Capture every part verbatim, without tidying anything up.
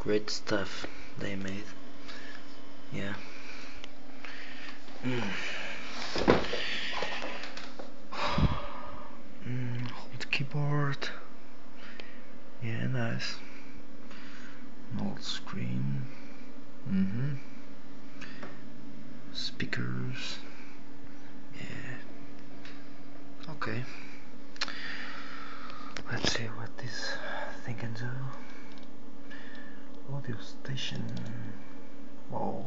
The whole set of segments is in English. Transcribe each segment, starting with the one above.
Great stuff they made. Yeah. Mm. Mm, old keyboard. Yeah, nice. An old screen. Mm-hmm. Speakers. Yeah. Okay. Let's see what this thing can do. Audio station. Whoa.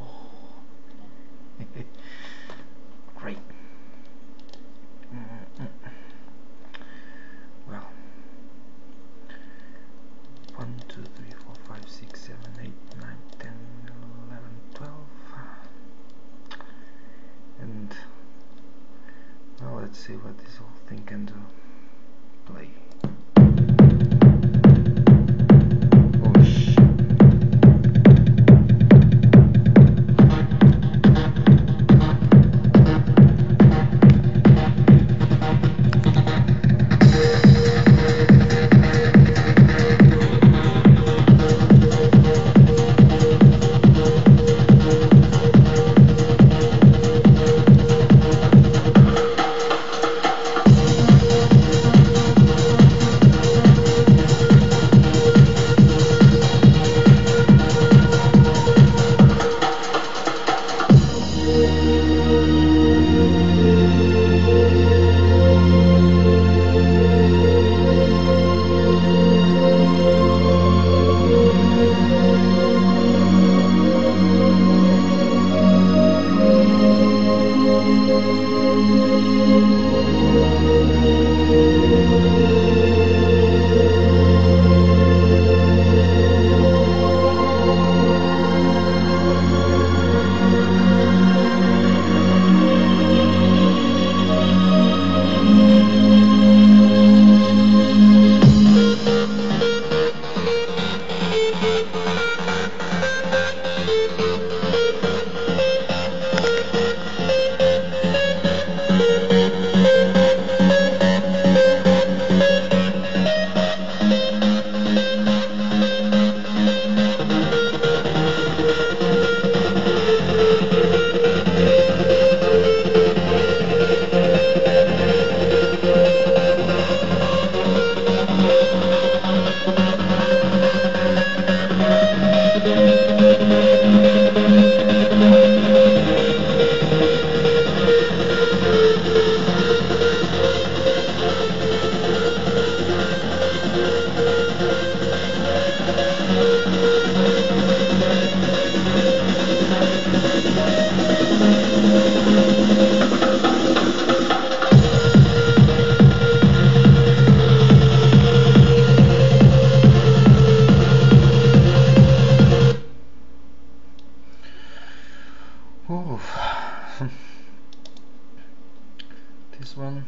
Great. Mm-mm. Well, one, two, three, four, five, six, seven, eight, nine, ten, eleven, twelve, and well, let's see what this whole thing can do. Play. Oh shit. Oh, this one.